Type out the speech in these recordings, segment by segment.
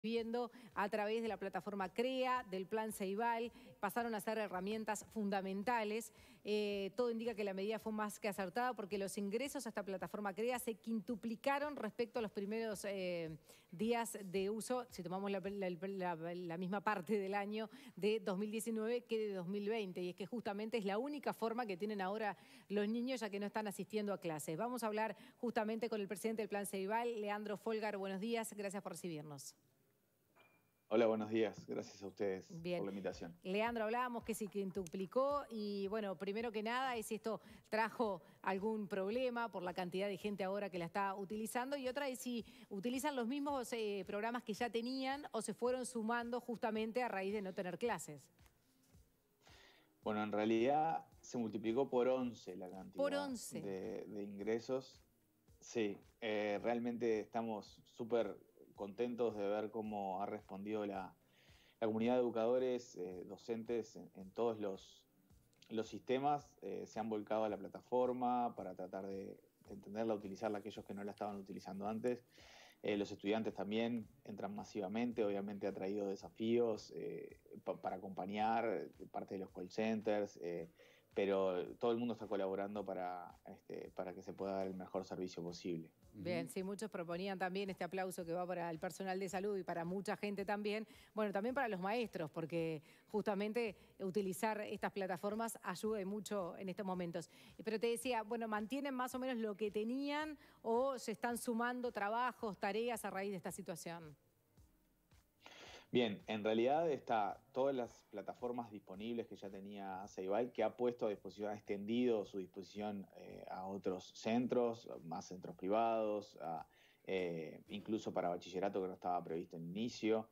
viendo a través de la plataforma CREA, del Plan Ceibal, pasaron a ser herramientas fundamentales. Todo indica que la medida fue más que acertada porque los ingresos a esta plataforma CREA se quintuplicaron respecto a los primeros días de uso, si tomamos la misma parte del año de 2019 que de 2020. Y es que justamente es la única forma que tienen ahora los niños, ya que no están asistiendo a clases. Vamos a hablar justamente con el presidente del Plan Ceibal, Leandro Folgar. Buenos días, gracias por recibirnos. Hola, buenos días. Gracias a ustedes Bien. por la invitación. Leandro, hablábamos que se quintuplicó y, bueno, primero que nada es si esto trajo algún problema por la cantidad de gente ahora que la está utilizando, y otra es si utilizan los mismos programas que ya tenían o se fueron sumando justamente a raíz de no tener clases. Bueno, en realidad se multiplicó por 11 la cantidad Por 11. de ingresos. Sí, realmente estamos súper contentos de ver cómo ha respondido la comunidad de educadores, docentes en todos los sistemas. Se han volcado a la plataforma para tratar de entenderla, utilizarla aquellos que no la estaban utilizando antes. Los estudiantes también entran masivamente, obviamente ha traído desafíos para acompañar parte de los call centers, pero todo el mundo está colaborando para que se pueda dar el mejor servicio posible. Bien, sí, muchos proponían también este aplauso que va para el personal de salud y para mucha gente también. Bueno, también para los maestros, porque justamente utilizar estas plataformas ayuda mucho en estos momentos. Pero te decía, bueno, ¿mantienen más o menos lo que tenían o se están sumando trabajos, tareas a raíz de esta situación? Bien, en realidad está todas las plataformas disponibles que ya tenía Ceibal, que ha puesto a disposición, ha extendido su disposición a otros centros, más centros privados, incluso para bachillerato que no estaba previsto en inicio.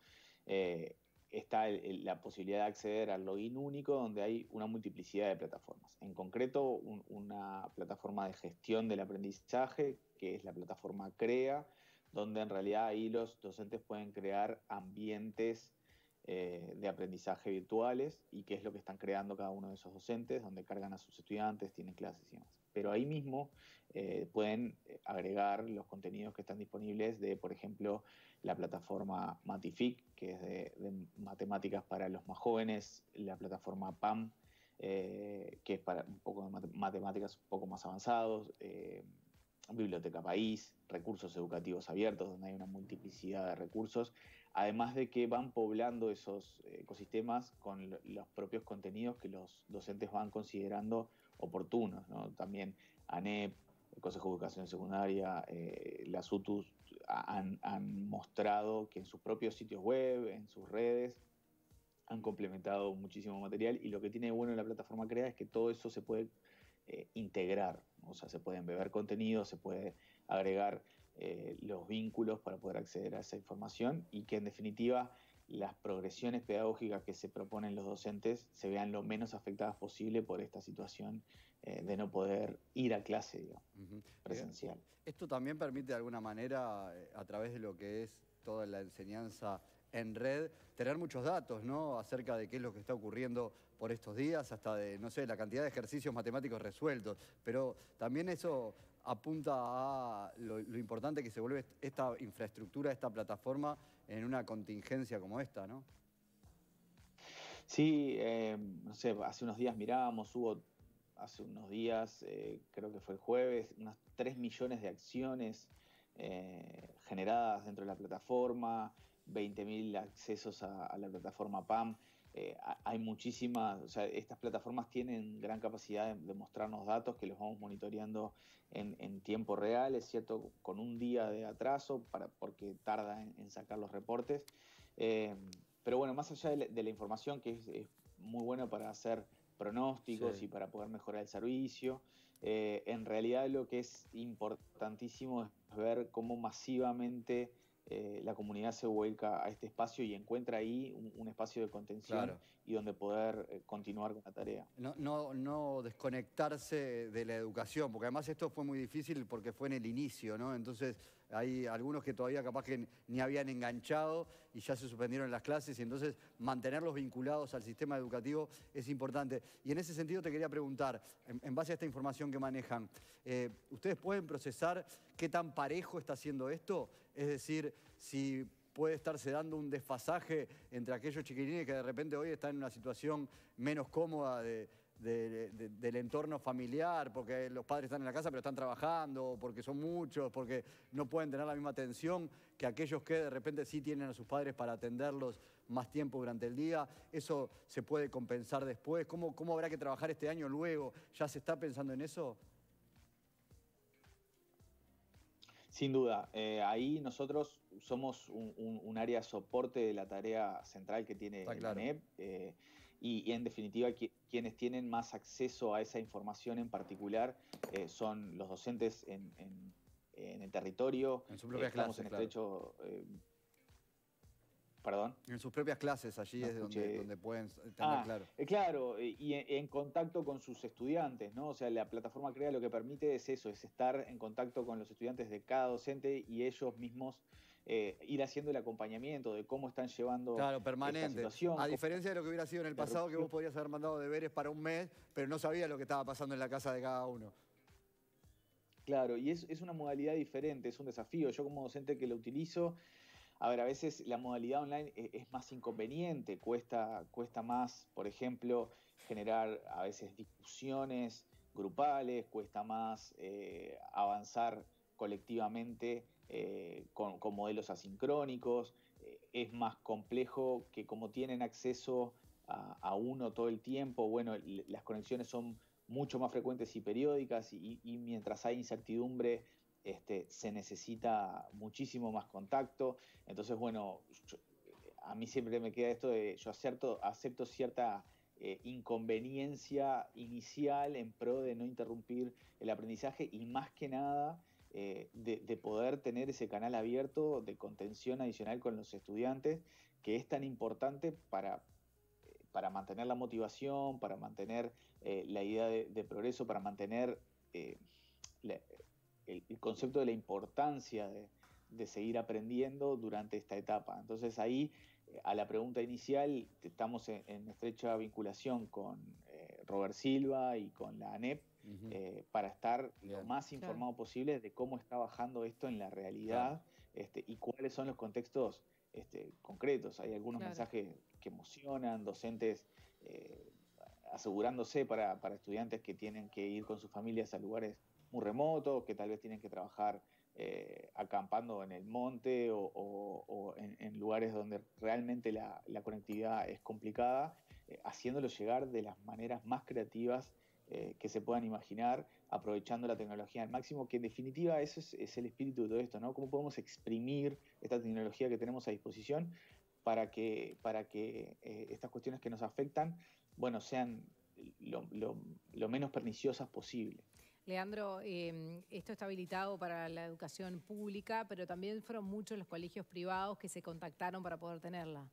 Está la posibilidad de acceder al login único, donde hay una multiplicidad de plataformas. En concreto, una plataforma de gestión del aprendizaje, que es la plataforma CREA, donde en realidad ahí los docentes pueden crear ambientes de aprendizaje virtuales, y qué es lo que están creando cada uno de esos docentes, donde cargan a sus estudiantes, tienen clases y demás. Pero ahí mismo pueden agregar los contenidos que están disponibles de, por ejemplo, la plataforma Matific, que es de matemáticas para los más jóvenes, la plataforma PAM, que es para un poco de matemáticas un poco más avanzados, Biblioteca País, recursos educativos abiertos, donde hay una multiplicidad de recursos, además de que van poblando esos ecosistemas con los propios contenidos que los docentes van considerando oportunos, ¿no? También ANEP, el Consejo de Educación Secundaria, las UTUS han mostrado que en sus propios sitios web, en sus redes, han complementado muchísimo material, y lo que tiene bueno la plataforma CREA es que todo eso se puede integrar, o sea, se pueden beber contenido, se puede agregar los vínculos para poder acceder a esa información, y que en definitiva las progresiones pedagógicas que se proponen los docentes se vean lo menos afectadas posible por esta situación de no poder ir a clase, digamos, presencial. Esto también permite de alguna manera, a través de lo que es toda la enseñanza en red, tener muchos datos, ¿no?, acerca de qué es lo que está ocurriendo por estos días, hasta de, no sé, la cantidad de ejercicios matemáticos resueltos. Pero también eso apunta a lo importante que se vuelve esta infraestructura, esta plataforma, en una contingencia como esta, ¿no? Sí, no sé, hace unos días mirábamos, hubo hace unos días, creo que fue el jueves, unas 3 millones de acciones generadas dentro de la plataforma, 20.000 accesos a la plataforma PAM. Hay muchísimas, o sea, estas plataformas tienen gran capacidad de mostrarnos datos que los vamos monitoreando en tiempo real, es cierto, con un día de atraso porque tarda en sacar los reportes. Pero bueno, más allá de la información, que es muy buena para hacer pronósticos, sí, y para poder mejorar el servicio, en realidad lo que es importantísimo es ver cómo masivamente la comunidad se vuelca a este espacio y encuentra ahí un espacio de contención, claro, y donde poder continuar con la tarea. No desconectarse de la educación, porque además esto fue muy difícil porque fue en el inicio, ¿no? Entonces hay algunos que todavía capaz que ni habían enganchado y ya se suspendieron las clases, y entonces mantenerlos vinculados al sistema educativo es importante. Y en ese sentido te quería preguntar, en base a esta información que manejan, ¿ustedes pueden procesar qué tan parejo está haciendo esto? Es decir, si puede estarse dando un desfasaje entre aquellos chiquilines que de repente hoy están en una situación menos cómoda del entorno familiar, porque los padres están en la casa pero están trabajando, porque son muchos, porque no pueden tener la misma atención que aquellos que de repente sí tienen a sus padres para atenderlos más tiempo durante el día. ¿Eso se puede compensar después? ¿Cómo habrá que trabajar este año luego? ¿Ya se está pensando en eso? Sin duda, ahí nosotros somos un área soporte de la tarea central que tiene la ANEP, y en definitiva quienes tienen más acceso a esa información en particular son los docentes en el territorio. En sus propias estamos clases, en estrecho... ¿Perdón? En sus propias clases, allí es donde pueden tener claro. Claro, y en contacto con sus estudiantes, ¿no? O sea, la plataforma CREA lo que permite es eso, es estar en contacto con los estudiantes de cada docente y ellos mismos ir haciendo el acompañamiento de cómo están llevando permanente. esta situación. A diferencia de lo que hubiera sido en el pasado, que vos podrías haber mandado deberes para un mes, pero no sabías lo que estaba pasando en la casa de cada uno. Claro, y es una modalidad diferente, es un desafío. Yo como docente que lo utilizo, a ver, a veces la modalidad online es más inconveniente, cuesta más, por ejemplo, generar a veces discusiones grupales, cuesta más avanzar colectivamente con modelos asincrónicos, es más complejo que como tienen acceso a uno todo el tiempo, bueno, las conexiones son mucho más frecuentes y periódicas y mientras hay incertidumbre, se necesita muchísimo más contacto. Entonces, bueno, a mí siempre me queda esto de yo acepto cierta inconveniencia inicial en pro de no interrumpir el aprendizaje y más que nada de poder tener ese canal abierto de contención adicional con los estudiantes, que es tan importante para mantener la motivación, para mantener la idea de progreso, para mantener el concepto de la importancia de seguir aprendiendo durante esta etapa. Entonces ahí, a la pregunta inicial, estamos en estrecha vinculación con Robert Silva y con la ANEP para estar lo más informado posible de cómo está bajando esto en la realidad y cuáles son los contextos concretos. Hay algunos mensajes que emocionan, docentes asegurándose para estudiantes que tienen que ir con sus familias a lugares muy remotos, que tal vez tienen que trabajar acampando en el monte o en lugares donde realmente la conectividad es complicada, haciéndolo llegar de las maneras más creativas que se puedan imaginar, aprovechando la tecnología al máximo, que en definitiva eso es el espíritu de todo esto, ¿no? Cómo podemos exprimir esta tecnología que tenemos a disposición para que estas cuestiones que nos afectan, bueno, sean lo menos perniciosas posible. Leandro, esto está habilitado para la educación pública, pero también fueron muchos los colegios privados que se contactaron para poder tenerla.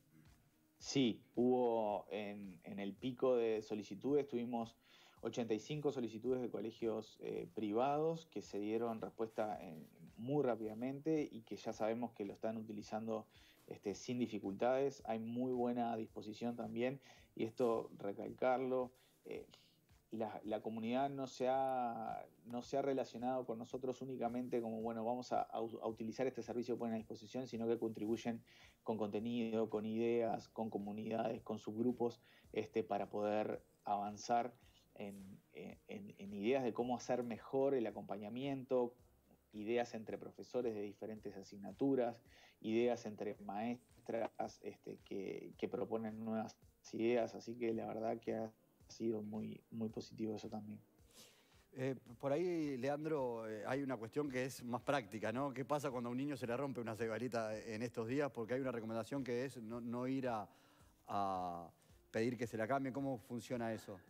Sí, hubo en el pico de solicitudes, tuvimos 85 solicitudes de colegios privados que se dieron respuesta muy rápidamente y que ya sabemos que lo están utilizando sin dificultades. Hay muy buena disposición también, y esto recalcarlo, la comunidad no se ha relacionado con nosotros únicamente como, bueno, vamos a utilizar este servicio que ponen a disposición, sino que contribuyen con contenido, con ideas, con comunidades, con subgrupos, para poder avanzar en ideas de cómo hacer mejor el acompañamiento, ideas entre profesores de diferentes asignaturas, ideas entre maestras que proponen nuevas ideas, así que la verdad que ha sido muy, muy positivo eso también. Por ahí, Leandro, hay una cuestión que es más práctica, ¿no? ¿Qué pasa cuando a un niño se le rompe una cebalita en estos días? Porque hay una recomendación que es no ir a pedir que se la cambie. ¿Cómo funciona eso?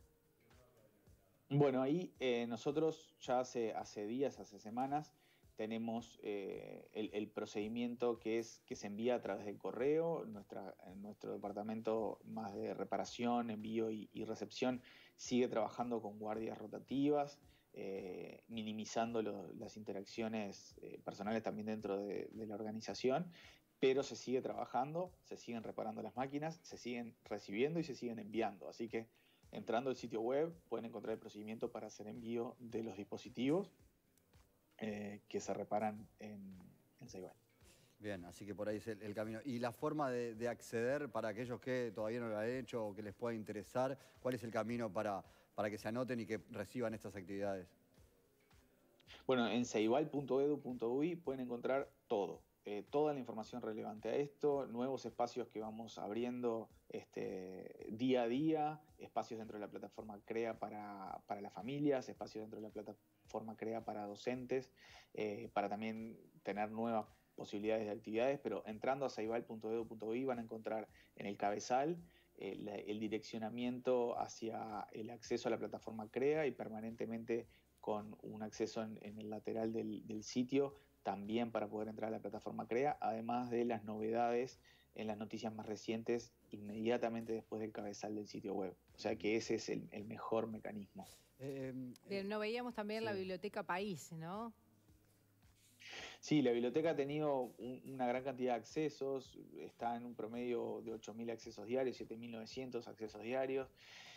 Bueno, ahí nosotros ya hace días, hace semanas, tenemos el procedimiento que se envía a través del correo. Nuestro departamento más de reparación, envío y recepción sigue trabajando con guardias rotativas, minimizando las interacciones personales también dentro de la organización, pero se sigue trabajando, se siguen reparando las máquinas, se siguen recibiendo y se siguen enviando. Así que entrando al sitio web pueden encontrar el procedimiento para hacer envío de los dispositivos que se reparan en Ceibal. Bien, así que por ahí es el camino. Y la forma de acceder para aquellos que todavía no lo han hecho o que les pueda interesar, ¿cuál es el camino para que se anoten y que reciban estas actividades? Bueno, en ceibal.edu.uy pueden encontrar todo, toda la información relevante a esto, nuevos espacios que vamos abriendo día a día, espacios dentro de la plataforma CREA para las familias, espacios dentro de la plataforma CREA para docentes, para también tener nuevas posibilidades de actividades, pero entrando a ceibal.edu.uy van a encontrar en el cabezal el direccionamiento hacia el acceso a la plataforma CREA y permanentemente con un acceso en el lateral del sitio, también para poder entrar a la plataforma CREA, además de las novedades en las noticias más recientes inmediatamente después del cabezal del sitio web. O sea que ese es el mejor mecanismo. No veíamos también sí. la Biblioteca País, ¿no? Sí, la biblioteca ha tenido una gran cantidad de accesos, está en un promedio de 8.000 accesos diarios, 7.900 accesos diarios.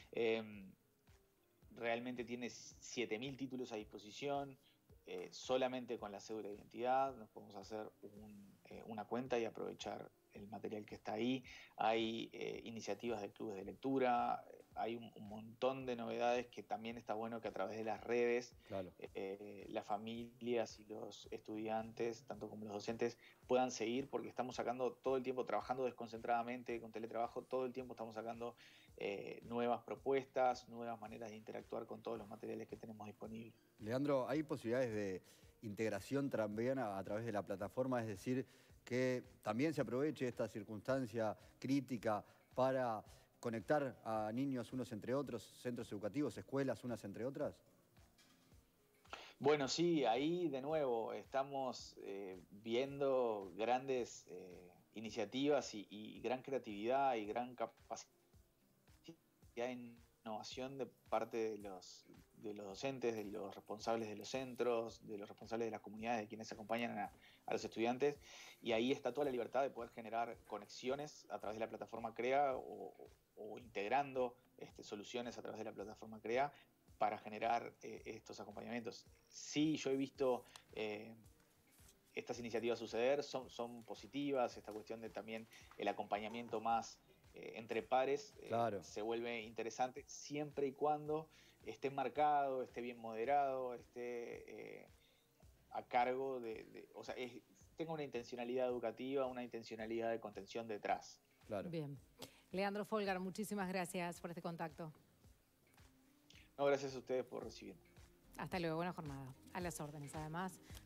Realmente tiene 7.000 títulos a disposición, solamente con la cédula de identidad nos podemos hacer una cuenta y aprovechar el material que está ahí. Hay iniciativas de clubes de lectura, hay un montón de novedades que también está bueno que a través de las redes Claro. las familias y los estudiantes, tanto como los docentes, puedan seguir, porque estamos sacando todo el tiempo, trabajando desconcentradamente con teletrabajo, todo el tiempo estamos sacando nuevas propuestas, nuevas maneras de interactuar con todos los materiales que tenemos disponibles. Leandro, ¿hay posibilidades de integración también a través de la plataforma? Es decir, que también se aproveche esta circunstancia crítica para conectar a niños unos entre otros, centros educativos, escuelas unas entre otras. Bueno, sí, ahí de nuevo estamos viendo grandes iniciativas y gran creatividad y gran capacidad de innovación de parte de los docentes, de los responsables de los centros, de los responsables de las comunidades, de quienes acompañan a los estudiantes, y ahí está toda la libertad de poder generar conexiones a través de la plataforma CREA o integrando soluciones a través de la plataforma CREA para generar estos acompañamientos. Sí, yo he visto estas iniciativas suceder, son positivas, esta cuestión de también el acompañamiento más entre pares Claro. se vuelve interesante siempre y cuando esté marcado, esté bien moderado, esté a cargo o sea, tenga una intencionalidad educativa, una intencionalidad de contención detrás. Claro. Bien. Leandro Folgar, muchísimas gracias por este contacto. No, gracias a ustedes por recibirme. Hasta luego, buena jornada. A las órdenes, además.